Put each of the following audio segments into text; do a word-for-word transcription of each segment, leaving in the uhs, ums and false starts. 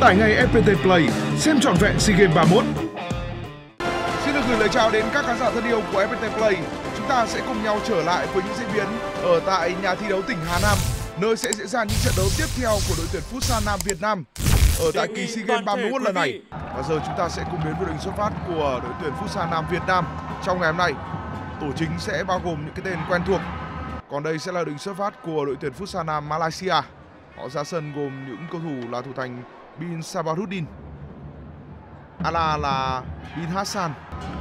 Tải ngay ép pê tê Play, xem trọn vẹn SEA Games ba mốt. Xin được gửi lời chào đến các khán giả thân yêu của ép pê tê Play. Chúng ta sẽ cùng nhau trở lại với những diễn biến ở tại nhà thi đấu tỉnh Hà Nam, nơi sẽ diễn ra những trận đấu tiếp theo của đội tuyển Futsal Nam Việt Nam ở tại kỳ SEA Games ba mươi mốt lần này. Và giờ chúng ta sẽ cùng đến với đội hình xuất phát của đội tuyển Futsal Nam Việt Nam trong ngày hôm nay. Tổ chính sẽ bao gồm những cái tên quen thuộc. Còn đây sẽ là đội hình xuất phát của đội tuyển Futsal Nam Malaysia. Họ ra sân gồm những cầu thủ là thủ thành Bin Sabaruddin, Ala là Bin Hassan.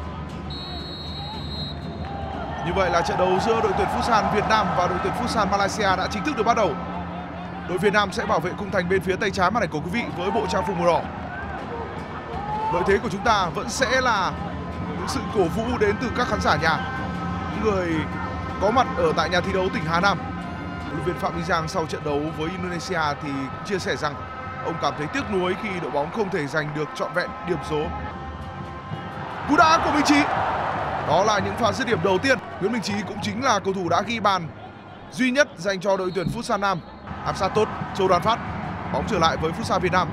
Như vậy là trận đấu giữa đội tuyển Futsal Việt Nam và đội tuyển Futsal Malaysia đã chính thức được bắt đầu. Đội Việt Nam sẽ bảo vệ khung thành bên phía tay trái màn ảnh của quý vị với bộ trang phục màu đỏ. Lợi thế của chúng ta vẫn sẽ là những sự cổ vũ đến từ các khán giả nhà, những người có mặt ở tại nhà thi đấu tỉnh Hà Nam. Huấn luyện viên Phạm Minh Giang sau trận đấu với Indonesia thì chia sẻ rằng ông cảm thấy tiếc nuối khi đội bóng không thể giành được trọn vẹn điểm số. Cú đá của Minh Trí. Đó là những pha dứt điểm đầu tiên. Nguyễn Minh Trí cũng chính là cầu thủ đã ghi bàn duy nhất dành cho đội tuyển Futsal Nam. Áp sát tốt Châu Đoàn Phát. Bóng trở lại với Futsal Việt Nam.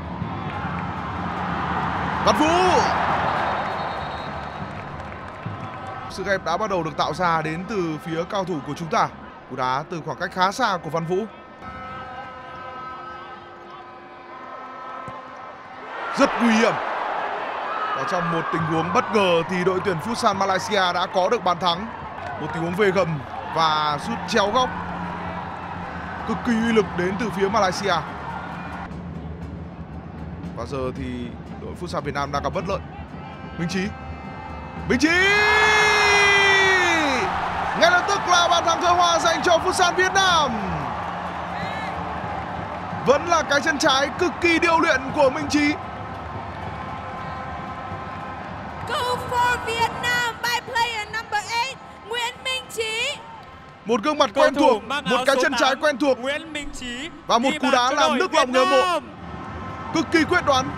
Văn Vũ. Sự ép đã bắt đầu được tạo ra đến từ phía cao thủ của chúng ta. Cú đá từ khoảng cách khá xa của Văn Vũ. Rất nguy hiểm. Và trong một tình huống bất ngờ thì đội tuyển Futsal Malaysia đã có được bàn thắng. Một tình huống về gầm và sút chéo góc cực kỳ uy lực đến từ phía Malaysia. Và giờ thì đội Futsal Việt Nam đang gặp bất lợi. Minh Trí. Minh Trí! Ngay lập tức là bàn thắng gỡ hòa dành cho Futsal Việt Nam. Vẫn là cái chân trái cực kỳ điêu luyện của Minh Trí. Go for Vietnam by player number eight, Nguyễn Minh Trí. Một gương mặt quen thuộc, một cái chân trái quen thuộc Nguyễn Minh Trí và một cú đá làm nước lòng ngưỡng mộ. Cực kỳ quyết đoán.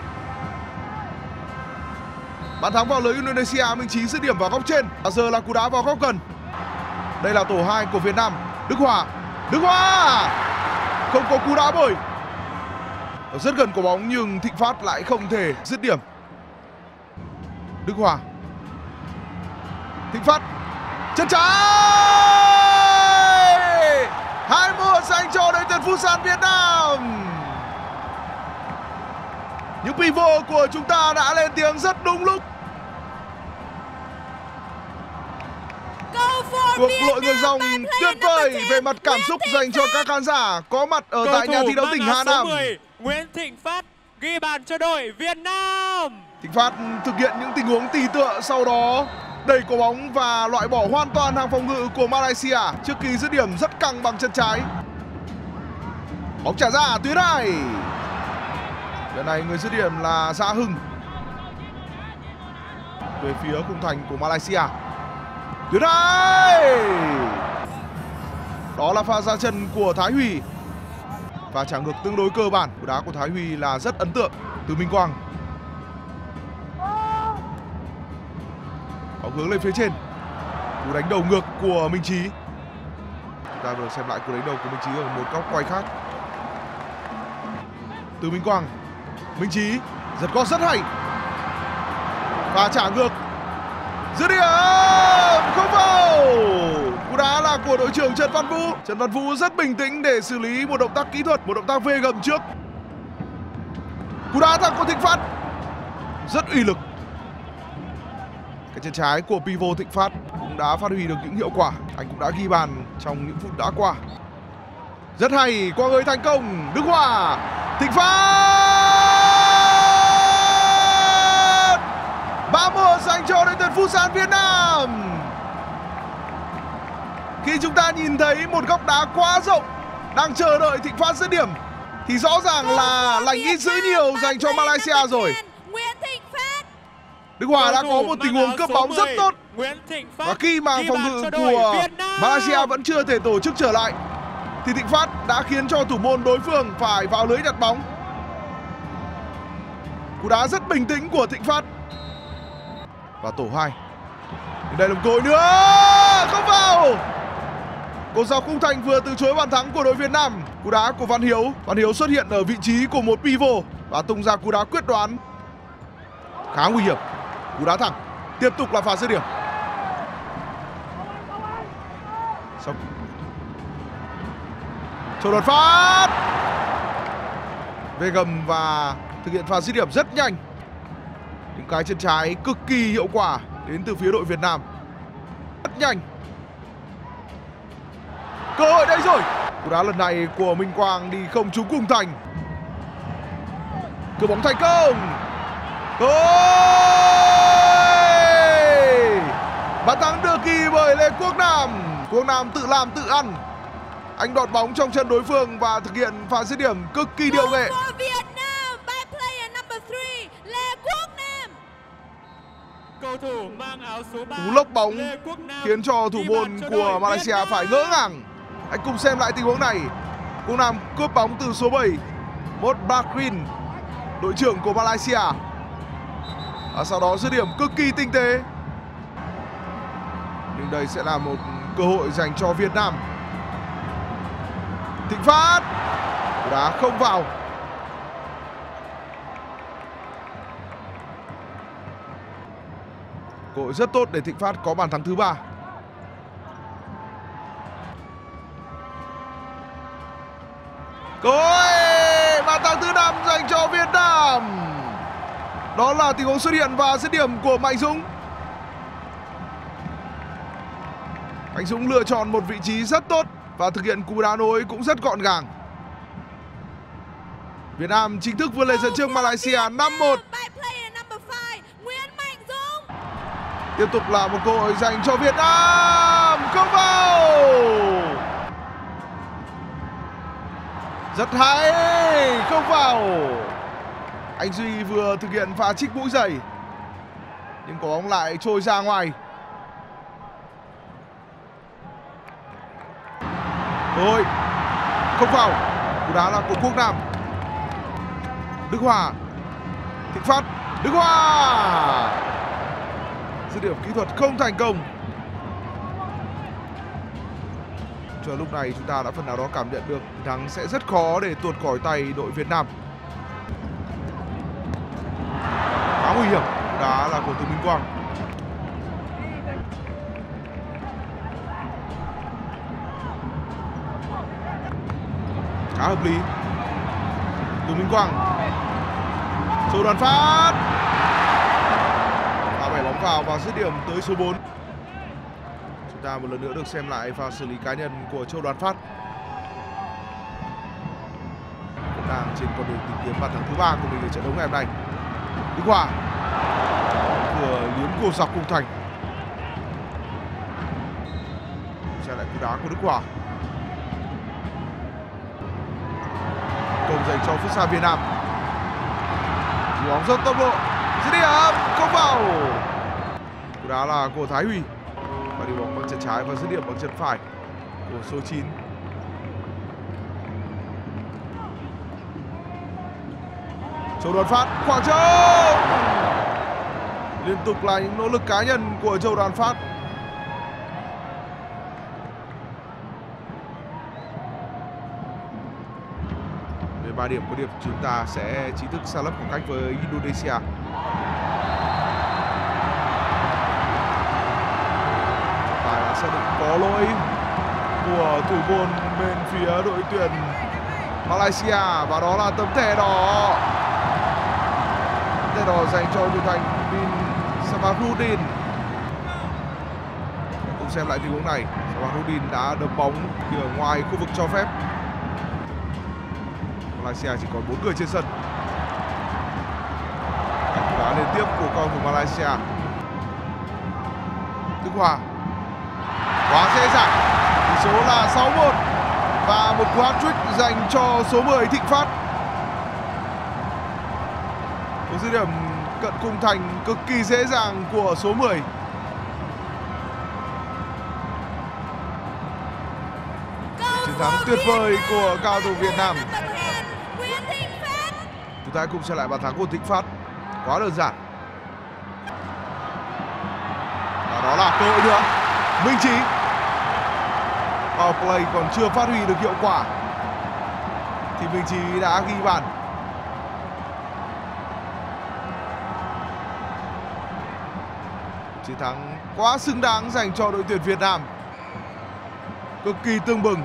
Bàn thắng vào lưới Indonesia, Minh Trí dứt điểm vào góc trên. Và giờ là cú đá vào góc gần. Đây là tổ hai của Việt Nam. Đức Hòa. Đức Hòa. Không có cú đá bồi. Ở rất gần của bóng nhưng Thịnh Phát lại không thể dứt điểm. Đức Hòa. Thịnh Phát. Chân trái. hai một dành cho đội tuyển Futsal Việt Nam. Những pivot của chúng ta đã lên tiếng rất đúng lúc. Cuộc lội ngược dòng tuyệt vời về mặt cảm xúc dành cho các khán giả có mặt ở tại nhà thi đấu tỉnh Hà Nam. Nguyễn Thịnh Phát ghi bàn cho đội Việt Nam. Thịnh Phát thực hiện những tình huống tỉ tựa, sau đó đẩy quả bóng và loại bỏ hoàn toàn hàng phòng ngự của Malaysia trước khi dứt điểm rất căng bằng chân trái. Bóng trả ra tuyến hai. Lần này người dứt điểm là Gia Hưng về phía khung thành của Malaysia. Tuyến hai. Đó là pha ra chân của Thái Huy và trả ngược tương đối cơ bản. Cú đá của Thái Huy là rất ấn tượng từ Minh Quang. Bóng hướng lên phía trên. Cú đánh đầu ngược của Minh Trí. Chúng ta vừa xem lại cú đánh đầu của Minh Trí ở một góc quay khác. Từ Minh Quang. Minh Trí giật gót rất hay và trả ngược. Dứt điểm không vào. Cú đá là của đội trưởng Trần Văn Vũ. Trần Văn Vũ rất bình tĩnh để xử lý một động tác kỹ thuật, một động tác về gầm trước. Cú đá thẳng của Thịnh Phát rất uy lực. Cái chân trái của pivot Thịnh Phát cũng đã phát huy được những hiệu quả. Anh cũng đã ghi bàn trong những phút đã qua. Rất hay, qua người thành công. Đức Hòa. Thịnh Phát. ba một dành cho đội tuyển Futsal Việt Nam. Khi chúng ta nhìn thấy một góc đá quá rộng đang chờ đợi Thịnh Phát dứt điểm thì rõ ràng là lành ít dữ nhiều dành cho Malaysia rồi. Đức Hòa đã có một tình huống cướp bóng rất tốt. Và khi mà phòng ngự của Malaysia vẫn chưa thể tổ chức trở lại thì Thịnh Phát đã khiến cho thủ môn đối phương phải vào lưới đặt bóng. Cú đá rất bình tĩnh của Thịnh Phát. Và tổ hai. Đây là một cơ hội nữa. Không vào. Cột dọc khung thành vừa từ chối bàn thắng của đội Việt Nam. Cú đá của Văn Hiếu. Văn Hiếu xuất hiện ở vị trí của một pivot và tung ra cú đá quyết đoán. Khá nguy hiểm. Cú đá thẳng. Tiếp tục là pha dứt điểm. Xong. Châu Đoàn Phát về gầm và thực hiện pha dứt điểm rất nhanh. Những cái chân trái cực kỳ hiệu quả đến từ phía đội Việt Nam. Rất nhanh. Cơ hội đây rồi. Cú đá lần này của Minh Quang đi không trúng khung thành. Cưa bóng thành công. Ôi! Bàn thắng đưa kỳ bởi Lê Quốc Nam. Quốc Nam tự làm tự ăn. Anh đọt bóng trong chân đối phương và thực hiện pha dứt điểm cực kỳ điêu nghệ. Cầu thủ mang áo số ba Cú lốc bóng Lê Quốc Nam khiến cho thủ môn của Malaysia phải ngỡ ngàng. Hãy cùng xem lại tình huống này. Quốc Nam cướp bóng từ số bảy Mốt Bakrin, đội trưởng của Malaysia. Và sau đó dứt điểm cực kỳ tinh tế. Nhưng đây sẽ là một cơ hội dành cho Việt Nam. Thịnh Phát, đá không vào. Cơ hội rất tốt để Thịnh Phát có bàn thắng thứ ba. Cơ hội bàn thắng thứ năm dành cho Việt Nam. Đó là tình huống xuất hiện và dứt điểm của Mạnh Dũng. Mạnh Dũng lựa chọn một vị trí rất tốt và thực hiện cú đá nối cũng rất gọn gàng. Việt Nam chính thức vươn lên dẫn trước Malaysia năm một. Tiếp tục là một cơ hội dành cho Việt Nam. Không vào. Rất hay. Không vào. Anh Duy vừa thực hiện pha trích mũi giày, nhưng quả bóng lại trôi ra ngoài. Rồi, không vào. Cú đá là của Quốc Nam. Đức Hòa. Thịnh Phát. Đức Hòa. Dứt điểm kỹ thuật không thành công. Cho lúc này chúng ta đã phần nào đó cảm nhận được thắng sẽ rất khó để tuột khỏi tay đội Việt Nam. Khá nguy hiểm. Đá là của Từ Minh Quang. Khá hợp lý. Từ Minh Quang. Châu Đoàn Phát. Và bẻ bóng vào và dứt điểm tới số bốn. Chúng ta một lần nữa được xem lại pha xử lý cá nhân của Châu Đoàn Phát. Vẫn đang trên con đường tìm kiếm bàn thắng thứ ba của mình ở trận đấu ngày hôm nay. Đức Hòa vừa liếm cột dọc khung thành. Xem lại cú đá của Đức Hòa. Công dành cho phút xa Việt Nam. Đi bóng rất tốc độ. Dứt điểm không vào. Cú đá là của Thái Huy. Và đi bóng bằng chân trái và dứt điểm bằng chân phải của số chín. Châu Đoàn Phát, Quảng Châu. Liên tục là những nỗ lực cá nhân của Châu Đoàn Phát. Về ba điểm có điểm chúng ta sẽ chính thức xa lấp khoảng cách với Indonesia. Tài đã xác định có lỗi của thủ môn bên phía đội tuyển Malaysia và đó là tấm thẻ đỏ. Thẻ đỏ dành cho thủ thành Bin Safarudin. Cùng xem lại tình huống này. Safarudin đã đập bóng ở ngoài khu vực cho phép. Malaysia chỉ còn bốn người trên sân. Đá liên tiếp của cầu thủ Malaysia. Đức Hòa. Quá dễ dàng. Tỷ số là sáu một. Và một cú hat-trick dành cho số mười Thịnh Phát. Một dứt điểm cận khung thành cực kỳ dễ dàng của số mười. Chiến thắng tuyệt vời của cao thủ Việt Nam. Chúng ta cùng xem lại bàn thắng của Thịnh Phát. Quá đơn giản. Và đó là cơ hội nữa. Minh Trí. Power play còn chưa phát huy được hiệu quả. thì Minh Trí đã ghi bàn. Chiến thắng quá xứng đáng dành cho đội tuyển Việt Nam, cực kỳ tưng bừng.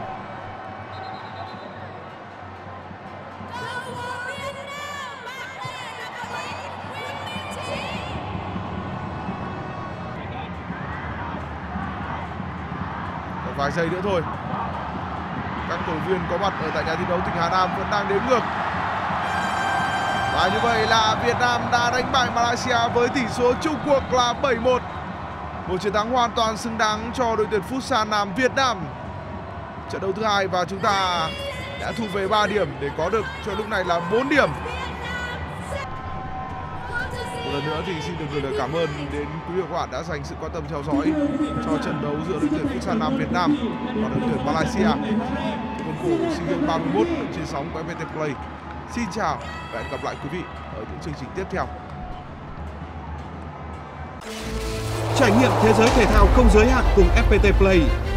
Còn vài giây nữa thôi, các cổ viên có mặt ở tại nhà thi đấu tỉnh Hà Nam vẫn đang đếm ngược. Và như vậy là Việt Nam đã đánh bại Malaysia với tỷ số chung cuộc là bảy một. Một chiến thắng hoàn toàn xứng đáng cho đội tuyển Futsal nam Việt Nam. Trận đấu thứ hai và chúng ta đã thu về ba điểm để có được cho lúc này là bốn điểm. Một lần nữa thì xin được gửi lời cảm ơn đến quý vị và các bạn đã dành sự quan tâm theo dõi cho trận đấu giữa đội tuyển Futsal nam Việt Nam và đội tuyển Malaysia. Khuôn khổ SEA Games ba mươi mốt trên sóng của ép pê tê Play. Xin chào và hẹn gặp lại quý vị ở những chương trình tiếp theo. Trải nghiệm thế giới thể thao không giới hạn cùng ép pê tê Play.